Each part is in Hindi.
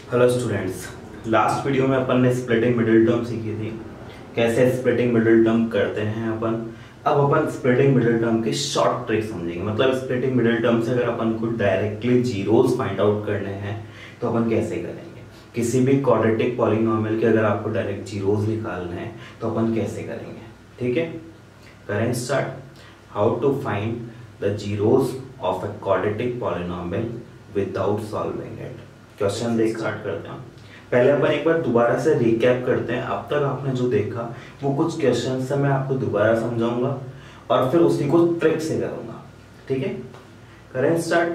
हेलो स्टूडेंट्स, लास्ट वीडियो में अपन ने स्प्लिटिंग मिडिल टर्म सीखी थी। कैसे स्प्लिटिंग मिडिल टर्म करते हैं अपन। अब अपन स्प्लिटिंग मिडिल टर्म की शॉर्ट ट्रिक समझेंगे। मतलब स्प्लिटिंग मिडिल टर्म से अगर अपन को डायरेक्टली जीरोस फाइंड आउट करने हैं तो अपन कैसे करेंगे। किसी भी क्वाड्रेटिक पॉलिनोमियल के अगर आपको डायरेक्ट जीरोस निकालने हैं तो अपन कैसे करेंगे। ठीक है, करें start. How to find the zeros of a quadratic polynomial without solving it. Question देख स्टार्ट करते हैं। पहले अपन एक बार दोबारा से रिकैप करते हैं। अब तक आपने जो देखा वो कुछ क्वेश्चन से मैं आपको दोबारा समझाऊंगा और फिर उसी को ट्रिक से करूंगा। ठीक है, करें स्टार्ट।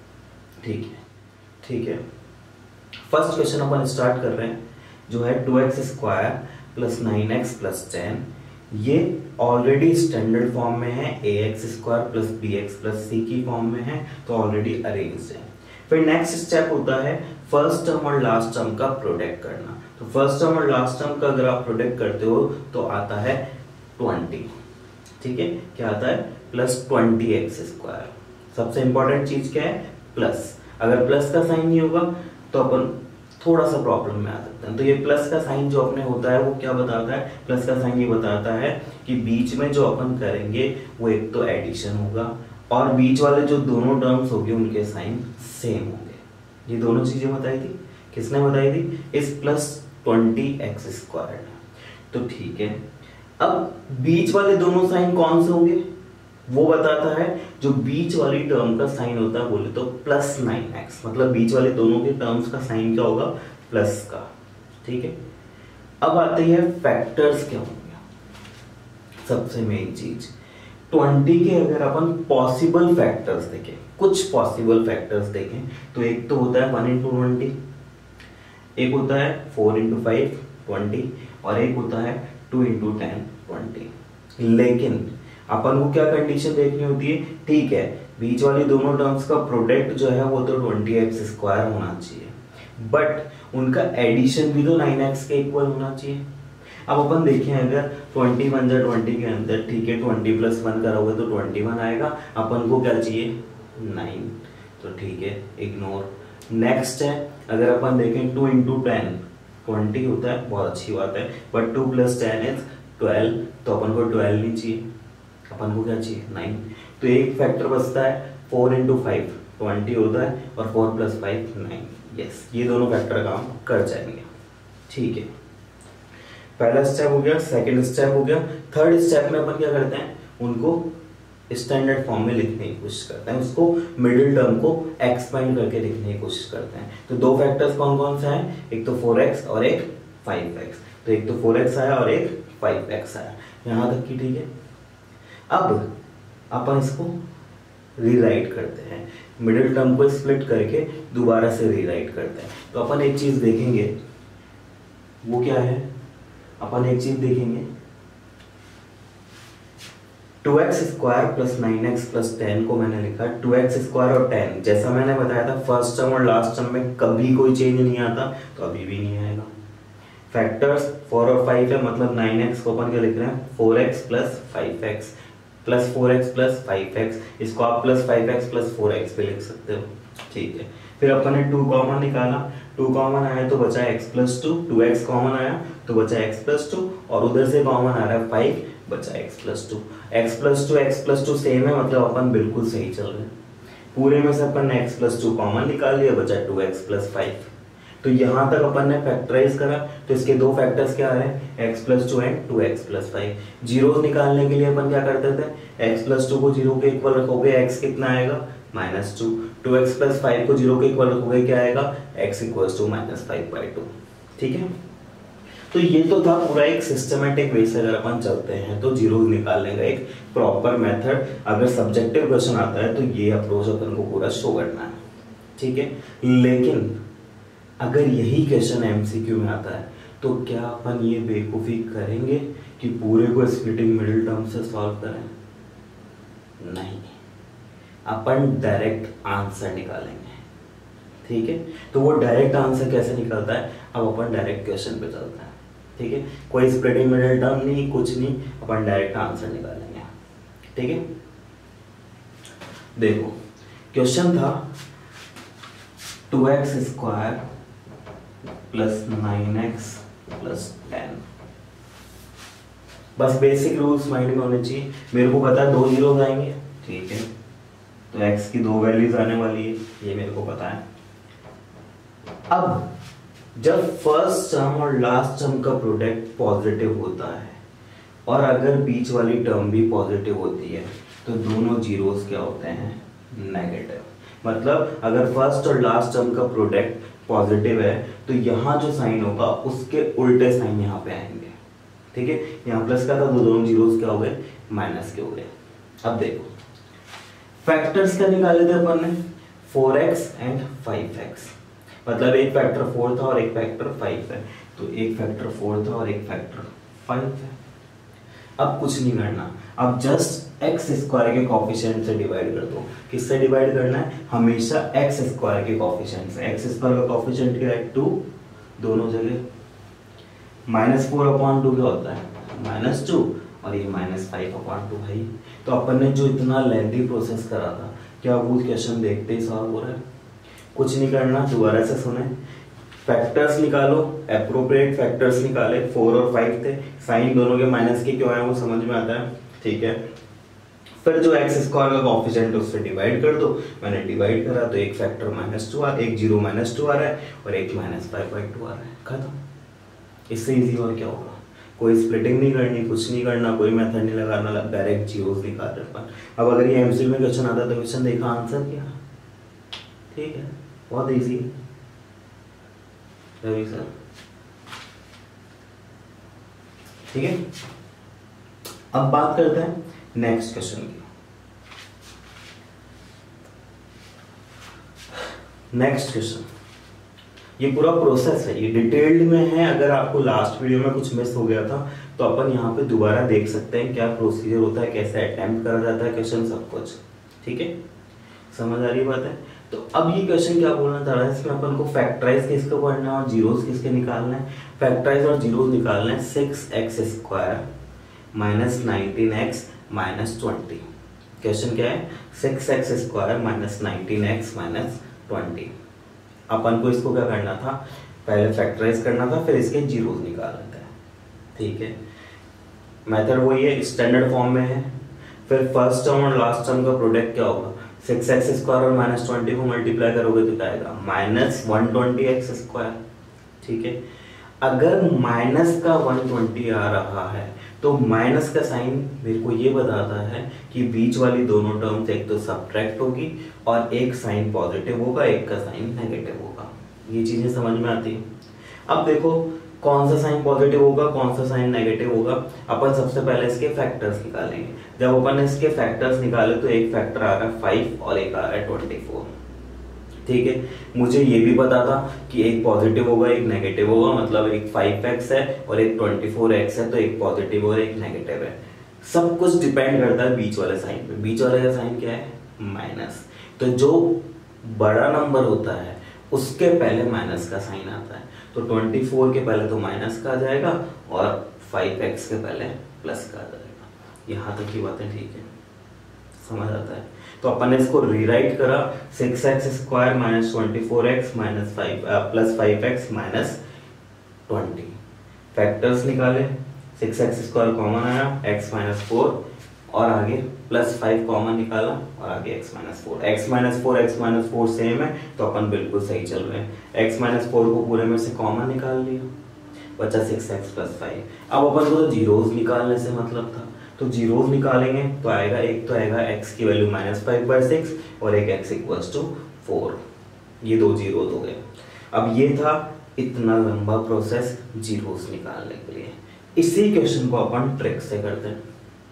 ठीक है। फर्स्ट क्वेश्चन अपन स्टार्ट कर रहे हैं जो है 2x square plus 9x plus 10। ये ऑलरेडी स्टैंडर्ड फॉर्म में है, ax square plus bx plus c की फॉर्म में है, तो ऑलरेडी अरेंज्ड है। फिर नेक्स्ट स्टेप होता है फर्स्ट टर्म और लास्ट टर्म का प्रोडक्ट करना। तो फर्स्ट टर्म और लास्ट टर्म का अगर आप प्रोडक्ट करते हो तो आता है 20। ठीक है, क्या आता है प्लस 20x स्क्वायर। सबसे इंपॉर्टेंट चीज क्या है, प्लस। अगर प्लस का साइन नहीं होगा तो अपन थोड़ा सा प्रॉब्लम में आ सकते हैं। तो ये प्लस का साइन जो अपने होता है वो क्या बताता है, प्लस का साइन ये बताता है कि बीच में जो अपन करेंगे वो एक तो एडिशन होगा और बीच वाले जो दोनों टर्म्स होंगे उनके साइन सेम होंगे। ये दोनों चीजें बताई थी, किसने बताई थी, इस प्लस 20x स्क्वायर। तो ठीक है, अब बीच वाले दोनों साइन कौन से होंगे वो बताता है। जो बीच वाली टर्म का साइन होता है बोले तो प्लस 9x, मतलब बीच वाले दोनों के टर्म्स का साइन क्या होगा, प्लस का। ठीक है, अब आते हैं फैक्टर्स क्या होंगे। सबसे मेन चीज 20 के अगर अपन पॉसिबल फैक्टर्स देखें, कुछ पॉसिबल फैक्टर्स देखें तो एक तो होता है 1 इंटू 20, एक होता है 4 इंटू 5 20 और एक होता है 2 इंटू 10 20। लेकिन अपन को क्या कंडीशन देखनी होती है, ठीक है बीच वाली दोनों टर्म्स का प्रोडक्ट जो है वो तो 20x स्क्वायर होना चाहिए, बट उनका एडिशन भी तो 9x के इक्वल होना चाहिए। अब अपन देखें अगर 20 1 जा 20 के अंदर, ठीक है 20 प्लस 1 करोगे तो 21 आएगा। अपन को क्या चाहिए 9, तो ठीक है इग्नोर। नेक्स्ट है अगर अपन देखें 2 इंटू 10 20 होता है, बहुत अच्छी बात है, बट 2 प्लस 10 इज 12, तो अपन को 12 नहीं चाहिए, अपन को क्या चाहिए 9। तो एक फैक्टर बचता है 4 इंटू 5 20 होता है और 4 प्लस 5 9। यस, ये दोनों फैक्टर काम कर जाएंगे। ठीक है, पहला स्टेप हो गया, सेकंड स्टेप हो गया। थर्ड स्टेप में अपन क्या करते हैं, उनको स्टैंडर्ड फॉर्म में लिखने की कोशिश करते हैं, उसको मिडिल टर्म को एक्सपेंड करके लिखने की कोशिश करते हैं। तो दो फैक्टर्स कौन कौन से हैं, एक तो 4x और एक 5x। तो एक तो 4x आया और एक 5x आया, यहां तक की ठीक है। अब अपन इसको रीराइट करते हैं, मिडिल टर्म को स्प्लिट करके दोबारा से रीराइट करते हैं। तो अपन एक चीज देखेंगे, वो क्या है, अपन एक चीज देखेंगे 2x square plus 9x plus 10 को मैंने लिखा 2x स्क्वायर और 10। जैसा मैंने बताया था फर्स्ट टर्म और लास्ट टर्म में कभी कोई चेंज नहीं आता, तो अभी भी नहीं आएगा। फैक्टर्स 4 और 5 है, मतलब 9x को अपन क्या लिख रहे हैं 4x plus 5x plus 4x plus 5x। इसको आप प्लस 5x प्लस 4x पे लिख सकते हो। ठीक है, फिर अपन ने 2 कॉमन निकाला, 2 कॉमन आया तो बचा x प्लस 2, 2x कॉमन आया तो बचा x प्लस 2 और उधर से कॉमन आ रहा है 5, बचा x plus 2। x plus 2 same है, मतलब अपन बिल्कुल सही चल रहे हैं। पूरे में से अपन ने x प्लस 2 कॉमन निकाल लिया, बचा 2x प्लस 5। तो यहां तक अपन ने फैक्टराइज करा, तो इसके दो फैक्टर्स क्या आ रहे हैं x plus 2 and 2x plus 5। Zeros निकालने के लिए अपन क्या करते थे, x प्लस 2 को 0 के इक्वल रखोगे x कितना आएगा -2, 2x प्लस 5 को 0 के इक्वल रखोगे क्या आएगा x इक्वल्स टू -5/2। ठीक है, तो ये तो था पूरा एक सिस्टमैटिक वे से अगर अपन चलते हैं तो जीरोस निकालने का एक प्रॉपर मेथड। अगर सब्जेक्टिव क्वेश्चन आता है तो ये अप्रोच अपन को पूरा शो करना है। ठीक है, लेकिन अगर यही क्वेश्चन एमसीक्यू में आता है तो क्या अपन ये बेवकूफी करेंगे कि पूरे को स्प्लिटिंग मिडिल टर्म से सॉल्व करें, नहीं, अपन डायरेक्ट आंसर निकालेंगे। ठीक है, तो वो डायरेक्ट आंसर कैसे निकलता है, अब अपन डायरेक्ट क्वेश्चन पे चलते हैं। ठीक है, कोई स्प्लिटिंग मिडिल टर्म नहीं, कुछ नहीं, अपन डायरेक्ट आंसर निकालेंगे। ठीक है, देखो क्वेश्चन था 2x square plus 9x plus 10। बस बेसिक रूल्स माइंड में होने चाहिए। मेरे को पता है 2 जीरोस आएंगे, ठीक है, तो x की 2 वैल्यूज आने वाली है, ये मेरे को पता है। अब जब फर्स्ट टर्म और लास्ट टर्म का प्रोडक्ट पॉजिटिव होता है और अगर बीच वाली टर्म भी पॉजिटिव होती है तो दोनों जीरोस क्या होते हैं, नेगेटिव। मतलब अगर फर्स्ट और लास्ट टर्म का प्रोडक्ट पॉजिटिव है तो यहाँ जो साइन होगा उसके उल्टे साइन यहाँ पे आएंगे, ठीक है। यहाँ प्लस का था तो दोनों जीरोस क्या हो गए, माइनस के हो गए। अब देखो फैक्टर्स क्या निकाले थे अपन ने, 4x एंड 5x, मतलब एक फैक्टर 4 था और एक फैक्टर 5 है, तो एक फैक्टर 4 था और एक फैक्टर 5 है। अब कुछ नहीं करना, अब जस्ट एक्स स्क्वायर के कोफिशिएंट से डिवाइड कर दो। किससे डिवाइड करना है, हमेशा एक्स स्क्वायर के कोफिशिएंट से। एक्स स्क्वायर का कोफिशिएंट क्या है, 2, दोनों जगह। -4/2 क्या होता है, -2, और ये -5/2 है। तो अपन ने जो इतना लेंथी प्रोसेस करा था, क्या वो क्वेश्चन देखते ही सॉल्व हो रहा है। कुछ नहीं करना, दोबारा से सुने, फैक्टर्स निकालो, एप्रोप्रिएट फैक्टर्स निकाले, 4 और 5 थे, साइन दोनों के माइनस के क्यों आए वो समझ में आता है, ठीक है। फिर जो एक्स स्क्वायर का कोफिशिएंट उससे डिवाइड कर दो, मैंने डिवाइड करा तो एक फैक्टर -2 एक जीरो -2 आ रहा है और एक -5/2 आ रहा है, खत्म। इससे इजी और क्या होगा, कोई स्प्लिटिंग नहीं करनी, कुछ नहीं करना, कोई मेथड नहीं लगाना, डायरेक्ट जीरोस निकाल रहे अपन। अब अगर ये एमसीक्यू में क्वेश्चन आता तो क्वेश्चन देखा, आंसर क्या, ठीक है, बहुत इजी है रवि सर, ठीक है। अब बात करते हैं नेक्स्ट क्वेश्चन की। नेक्स्ट क्वेश्चन, ये पूरा प्रोसेस है, ये डिटेल्ड में है। अगर आपको लास्ट वीडियो में कुछ मिस हो गया था तो अपन यहाँ पे दोबारा देख सकते हैं क्या प्रोसीजर होता है, कैसे अटेम्प्ट करा जाता है क्वेश्चन, सब कुछ, ठीक है, समझ आ रही बात है। तो अब ये क्वेश्चन क्या बोलना चाह रहा है, इसमें अपन को फैक्टराइज किसको करना है और जीरोस किसके निकालना है। फैक्टराइज और जीरोस निकालना है 6x² minus 19x minus 20। Question क्या है, 6x² माइनस 19x माइनस 20। अपन को इसको क्या करना था, पहले फैक्टराइज करना था, फिर इसके जीरोस निकालना था, ठीक है। मेथड वही है, स्टैंडर्ड फॉर्म में है। फिर फर्स्ट टर्म और लास्ट टर्म का प्रोडक्ट क्या होगा, 6x² और -20 को मल्टीप्लाई करोगे तो क्या आएगा, -120x², ठीक है। अगर माइनस का 120 आ रहा है तो माइनस का साइन मेरे को ये बताता है कि बीच वाली दोनों टर्म्स एक तो सब्ट्रैक्ट होगी और एक साइन पॉजिटिव होगा, एक का साइन नेगेटिव होगा। ये चीजें समझ में आती है। अब देखो कौन सा साइन पॉजिटिव होगा, कौन सा साइन नेगेटिव होगा। अपन सबसे पहले इसके फैक्टर्स निकालेंगे। जब अपन इसके फैक्टर्स निकाले तो एक फैक्टर आ रहा है 5 और एक आ रहा है 24, ठीक है। मुझे ये भी पता था कि एक पॉजिटिव होगा एक नेगेटिव होगा, मतलब एक 5x है और एक 24x है, तो एक पॉजिटिव और एक नेगेटिव है। सब कुछ डिपेंड करता है बीच वाले साइन पे। बीच वाले का साइन क्या है, माइनस। तो जो बड़ा नंबर होता है उसके पहले माइनस का साइन आता है, तो 24 के पहले तो माइनस का आ जाएगा और 5x के पहले प्लस का आ जाएगा। यहाँ तक की बातें ठीक है, समझ आता है। तो अपन ने इसको रीराइट करा 6x² minus 24x minus 5 plus 5x minus 20। Factors निकाले, 6x² कॉमन आया, x माइनस 4 और आगे प्लस 5 कॉमन निकाला और आगे x minus 4। x minus 4 same है तो अपन बिल्कुल सही चल रहे हैं। x माइनस 4 को पूरे में से कॉमन निकाल लिया, बचा 6x प्लस 5। अब अपन को तो जीरोस निकालने से मतलब था, तो जीरोस निकालेंगे तो आएगा, एक तो आएगा x की वैल्यू -5/6 और एक x इक्वल्स टू 4। ये दो जीरोस हो गए। अब ये था इतना लंबा प्रोसेस जीरोस निकालने के लिए। इसी क्वेश्चन को अपन ट्रिक से करते हैं,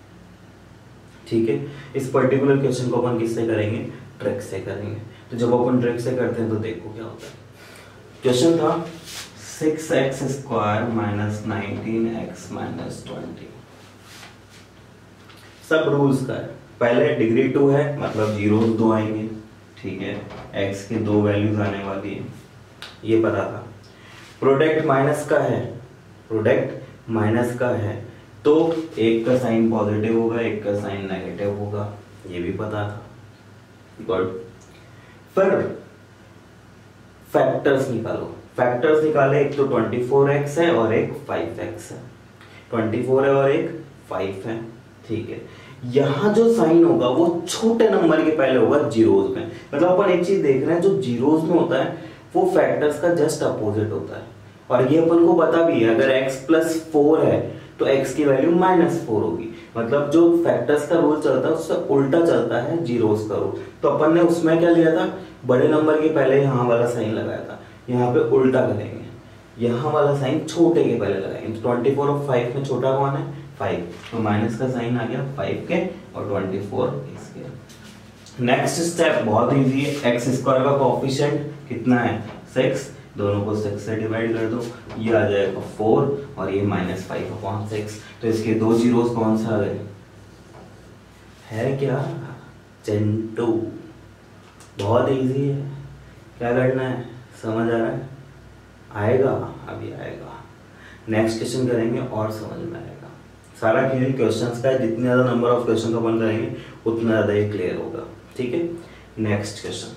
ठीक है। इस पर्टिकुलर क्वेश्चन को अपन किससे करेंगे, ट्रिक से करेंगे। तो जब अपन ट्रिक से करते हैं तो देखो क्या होता है। क्वेश्चन था 6x² माइनस 19x माइनस 20। सब रूल्स का है। पहले डिग्री 2 है, मतलब जीरोस 2 आएंगे, ठीक है। x की 2 वैल्यूज आने वाली है, ये पता था। प्रोडक्ट माइनस का है, प्रोडक्ट माइनस का है तो एक का साइन पॉजिटिव होगा, एक का साइन नेगेटिव होगा, ये भी पता था। गुड। फिर फैक्टर्स निकालो। फैक्टर्स निकाले, एक तो 24x है और एक 5x है। 24 है और एक 5 है, ठीक है। यहाँ जो साइन होगा वो छोटे नंबर के पहले होगा जीरोस में। मतलब अपन एक चीज देख रहे हैं, जो जीरोस में होता है वो फैक्टर्स का जस्ट अपोजिट होता है। और ये अपन को पता भी है, अगर x प्लस 4 है तो x की वैल्यू -4 होगी। मतलब जो फैक्टर्स का रूल चलता है उससे उल्टा चलता है जीरोस का रूल। तो अपन ने उसमें क्या लिया था, बड़े नंबर के पहले यहाँ वाला साइन लगाया था, यहाँ पे उल्टा करेंगे, यहाँ वाला साइन छोटे के पहले लगाएंगे। 24 और 5 में छोटा कौन है, 5, तो माइनस का साइन आ गया 5 के और 24 इसके। नेक्स्ट स्टेप बहुत इजी है, एक्स स्क्वायर का कोएफिशिएंट कितना है 6, दोनों को 6 से डिवाइड कर दो, ये आ जाएगा 4 और ये -5/6। तो इसके दो जीरोस कौन सा आ गए, है क्या चिंटू, बहुत इजी है। क्या करना है, समझ आ रहा है, आएगा अभी आएगा। नेक्स्ट क्वेश्चन करेंगे और समझ में आएगा। सारा खेल क्वेश्चंस का है, जितने ज्यादा नंबर ऑफ क्वेश्चन अपन करेंगे उतना ज्यादा ये क्लियर होगा, ठीक है। नेक्स्ट क्वेश्चन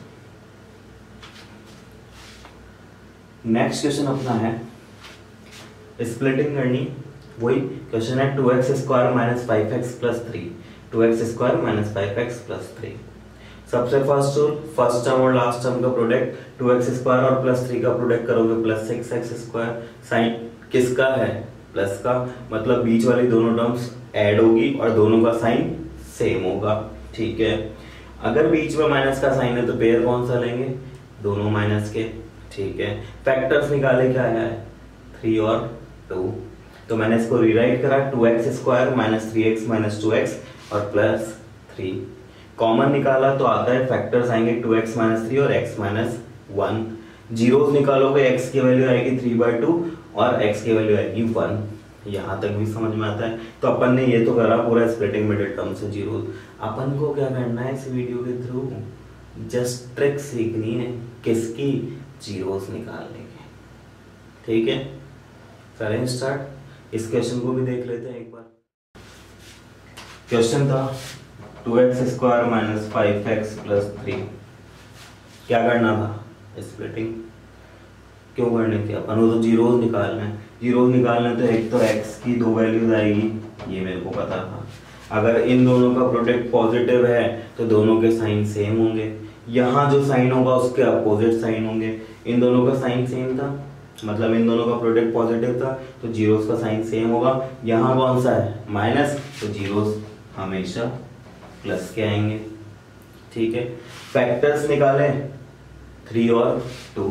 अपना है स्प्लिटिंग करनी, वही क्वेश्चन है 2x square minus 5x plus 3, 2x square minus 5x plus 3। सबसे फर्स्ट रूल, फर्स्ट टर्म और लास्ट टर्म का प्रोडक्ट, 2x स्क्वायर और प्लस 3 का प्रोडक्ट करोगे प्लस 6x स्क्वायर। साइन किसका है, प्लस का, मतलब बीच वाली दोनों टर्म्स ऐड होगी और दोनों का साइन सेम होगा, ठीक है। अगर बीच में माइनस का साइन है तो पेयर कौन सा लेंगे, दोनों माइनस के, ठीक है। फैक्टर्स निकाले, क्या है 3 और 2, तो मैंने इसको रीराइट करा 2x square minus 3x minus 2x और प्लस 3। कॉमन निकाला तो आता है, फैक्टर्स आएंगे 2x माइनस 3 और x माइनस 1। जीरोस निकालोगे, x की वैल्यू आएगी 3/2 और x की वैल्यू आएगी 1। यहाँ तक भी समझ में आता है। तो अपन ने ये तो करा पूरा स्प्लिटिंग मिडिल टर्म से जीरोस। अपन को क्या करना है इस वीडियो के थ्रू, जस्ट ट्रिक सीखनी है, किसकी, जीरोस निकालने के, ठीक है। करें स्टार्ट, इस क्वेश्चन को भी देख लेते हैं एक बार। क्वेश्चन था 2x square minus 5x plus 3, क्या करना था, स्प्लिटिंग। क्यों करनी थी, अपन को तो जीरोस निकालना है। जीरोस निकालना है तो एक तो x की दो वैल्यूज आएगी, ये मेरे को पता था। अगर इन दोनों का प्रोडक्ट पॉजिटिव है तो दोनों के साइन सेम होंगे, यहाँ जो साइन होगा उसके अपोजिट साइन होंगे। इन दोनों का साइन सेम था, मतलब इन दोनों का प्रोडक्ट पॉजिटिव था, तो जीरोस का साइन सेम होगा। यहाँ कौन सा है, माइनस, तो जीरोस हमेशा प्लस के आएंगे, ठीक है। फैक्टर्स निकाले 3 और 2,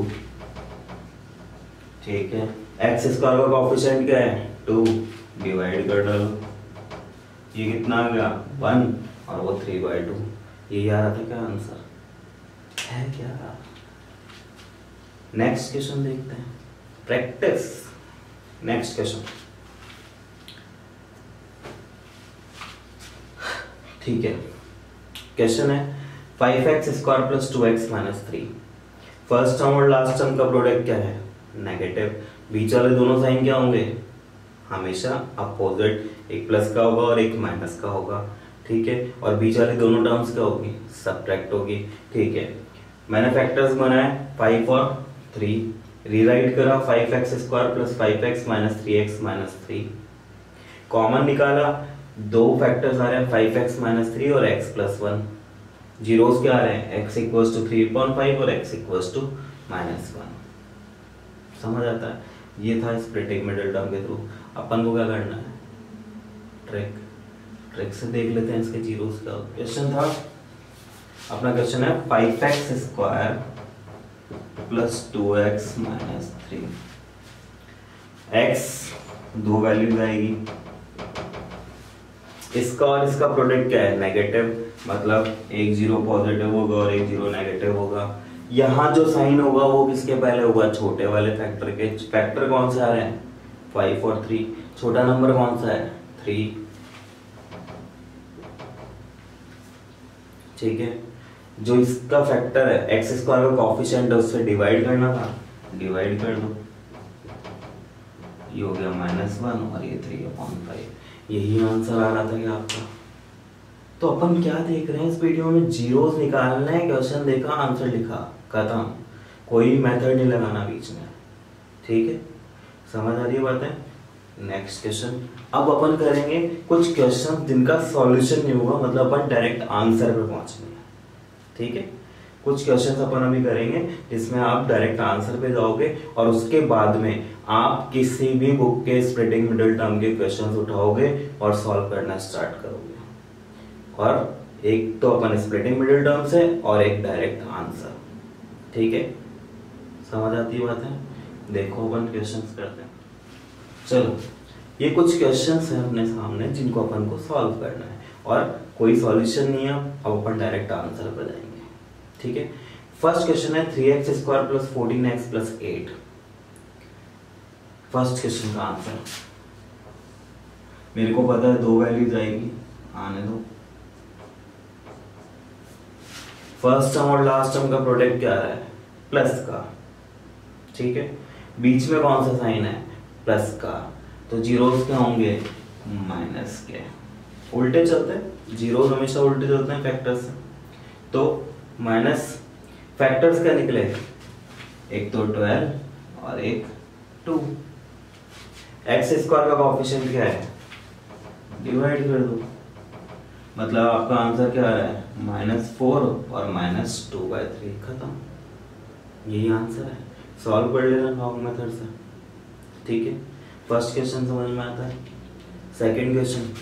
ठीक है। एक्स स्क्वायर का कोएफिशिएंट क्या है 2, डिवाइड कर डालो, ये कितना आ गया 1 और वो 3/2। ये आ रहा था क्या आंसर, है क्या। नेक्स्ट क्वेश्चन देखते हैं, प्रैक्टिस। नेक्स्ट क्वेश्चन, ठीक है। क्वेश्चन है 5x square plus 2x minus 3। First term और लास्ट टर्म का प्रोडक्ट क्या है, नेगेटिव। बीच वाले दोनों साइन क्या होंगे, हमेशा अपोजिट, एक प्लस का होगा और एक माइनस का होगा, ठीक है। और बीच वाली दोनों टर्म्स क्या होगी, सब्ट्रैक्ट होगी, ठीक है। मैंने फैक्टर्स बनाए 5 और 3, रीराइट करा 5x square plus 5x minus 3x minus 3। Common निकाला, दो फैक्टर्स आ रहे हैं 5x माइनस 3 और x प्लस 1। जीरोस क्या आ रहे हैं, x इक्वल्स टू 3/5 और x इक्वल्स टू -1। समझ आता है, ये था स्प्लिटिंग मिडिल टर्म के थ्रू। अपन को क्या करना है, ट्रिक से देख लेते हैं इसके जीरोस का। क्वेश्चन था अपना, क्वेश्चन है 5x square plus 2x minus 3। x दो वैल्यूज आएगी, इसका और इसका प्रोडक्ट क्या है, नेगेटिव, मतलब एक जीरो पॉजिटिव होगा और एक जीरो नेगेटिव होगा। यहाँ जो साइन होगा वो किसके पहले होगा, छोटे वाले फैक्टर के। फैक्टर कौन से आ रहे हैं 5 और 3, छोटा नंबर कौन सा है 3, ठीक है। जो इसका फैक्टर है एक्स स्क्वायर का कोएफिशिएंट है उससे डिवाइड करना था, डिवाइड कर दो, ये हो गया -1 और ये 3/5। यही आंसर आ रहा था क्या आपका। तो अपन क्या देख रहे हैं इस वीडियो में, जीरोस निकालना है, क्वेश्चन देखा, आंसर लिखा, खत्म। कोई मेथड नहीं लगाना बीच में, ठीक है, समझ आ रही है बातें। नेक्स्ट क्वेश्चन, अब अपन करेंगे कुछ क्वेश्चन जिनका सॉल्यूशन नहीं होगा, मतलब अपन डायरेक्ट आंसर पे पहुंचेंगे। ठीक है, कुछ क्वेश्चंस अपन अभी करेंगे जिसमें आप डायरेक्ट आंसर पे जाओगे और उसके बाद में आप किसी भी बुक के स्प्लिटिंग मिडिल टर्म के क्वेश्चंस उठाओगे और सॉल्व करना स्टार्ट करोगे। और एक तो अपन स्प्लिटिंग मिडिल टर्म से और एक डायरेक्ट आंसर। ठीक है, समझ आती है बात है। देखो अपन क्वेश्चंस करते हैं। चलो, ये कुछ क्वेश्चंस हैं अपने सामने जिनको अपन को सॉल्व करना है और कोई सॉल्यूशन नहीं है, अब अपन डायरेक्ट आंसर पर जाएंगे। ठीक है, फर्स्ट क्वेश्चन है 3x² + 14x + 8। फर्स्ट क्वेश्चन का आंसर मेरे को पता है, दो वैल्यूज आएगी, आने दो। फर्स्ट टर्म और लास्ट टर्म का प्रोडक्ट क्या है? प्लस का। ठीक है, बीच में कौन सा साइन है? प्लस का, तो जीरोस क्या होंगे? माइनस के। उल्टे चलते हैं, जीरोस हमेशा उल्टे चलते हैं फैक्टर्स से, तो माइनस फैक्टर्स क्या निकले? एक तो 12 और एक 2। x² का कोएफिशिएंट क्या है? डिवाइड कर दो, मतलब आपका आंसर क्या आ रहा है? -4 और -2/3। खत्म, यही आंसर है। सॉल्व कर लेना लॉग मेथड से। ठीक है, फर्स्ट क्वेश्चन समझ में आता है। सेकंड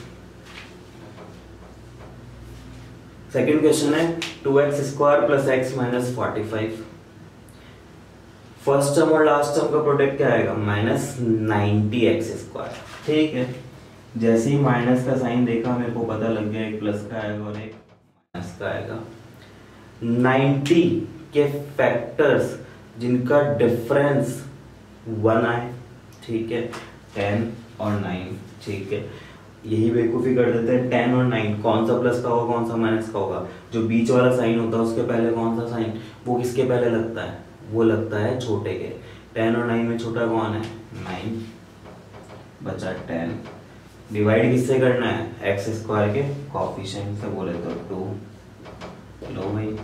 क्वेश्चन है 2x² + x - 45। फर्स्ट टर्म और लास्ट टर्म का प्रोडक्ट क्या आएगा? -90x²। ठीक है, जैसे ही माइनस का साइन देखा मेरे को पता लग गया एक प्लस का आएगा और एक माइनस का आएगा। 90 के फैक्टर्स जिनका डिफरेंस 1 आए, ठीक है, 10 और 9। ठीक है, यही बेवकूफ़ी कर देते हैं। 10 और 9 कौन सा प्लस का होगा, कौन सा माइनस का होगा? जो बीच वाला साइन होता है उसके पहले कौन सा साइन, वो किसके पहले लगता है? वो लगता है छोटे के। 10 और 9 में छोटा कौन है? 9 बचा 10। डिवाइड किससे करना है? x² के कोएफिशिएंट से, बोले तो 2। लो भाई,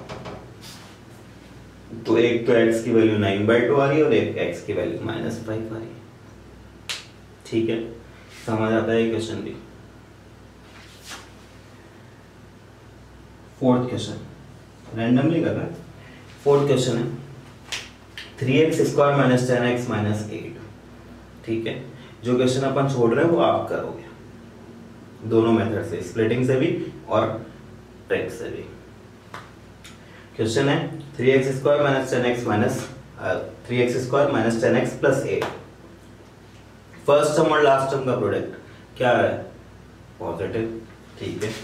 तो एक तो x की वैल्यू 9/2 आ रही है और एक x की वैल्यू -5 आ रही है। ठीक है, समझ आता है ये क्वेश्चन भी। फोर्थ क्वेश्चन रैंडमली कर रहा है। फोर्थ क्वेश्चन है 3x² - 10x - 8। ठीक है, जो क्वेश्चन अपन छोड़ रहे हैं वो आप करोगे दोनों मेथड से, स्प्लिटिंग से भी और ट्रिक से भी। क्वेश्चन है 3x² - 10x + 8। फर्स्ट टर्म और लास्ट टर्म का प्रोडक्ट क्या है? पॉजिटिव। ठीक है,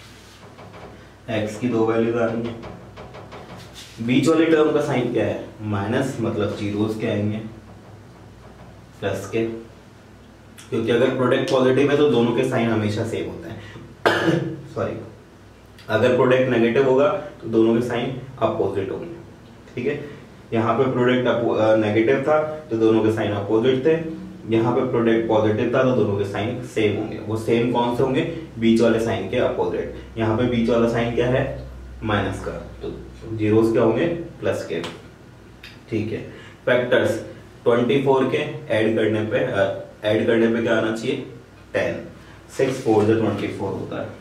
x की 2 वैल्यूज आ रही है। बीच वाली टर्म का साइन क्या है? माइनस, मतलब जीरोस के आएंगे प्लस के, क्योंकि अगर प्रोडक्ट पॉजिटिव है तो दोनों के साइन हमेशा सेम होते हैं। सॉरी, अगर प्रोडक्ट नेगेटिव होगा तो दोनों के साइन अपोजिट होंगे। ठीक है, यहाँ पे प्रोडक्ट नेगेटिव था तो दोनों के साइन अपोजिट थे, यहाँ पे प्रोडक्ट पॉजिटिव था तो दोनों के साइन सेम होंगे। वो सेम कौन से होंगे? बीच वाले साइन के अपोजिट। यहाँ पे बीच वाला साइन क्या है? माइनस का, तो जीरोस क्या होंगे? प्लस के। ठीक है, फैक्टर्स 24 के ऐड करने पे क्या आना चाहिए? 10। 6 4 = 24 होता है।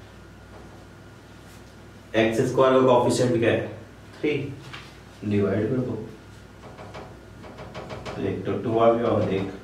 x² का कोएफिशिएंट क्या है? 3। डिवाइड कर दो, तो एक तो 2 आ गया और एक।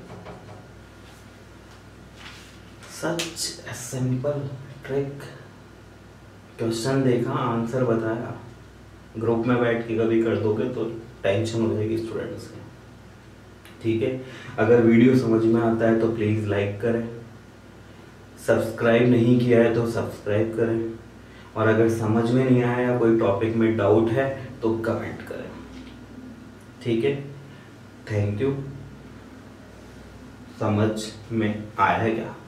Such a simple trick. Question देखा, आंसर बताया, ग्रुप में बैठ के कभी कर दोगे तो टेंशन हो जाएगी स्टूडेंट्स की। ठीक है, अगर वीडियो समझ में आता है तो प्लीज़ लाइक करें, सब्सक्राइब नहीं किया है तो सब्सक्राइब करें, और अगर समझ में नहीं आया या कोई टॉपिक में डाउट है तो कमेंट करें। ठीक है, थैंक यू। समझ में आया है क्या?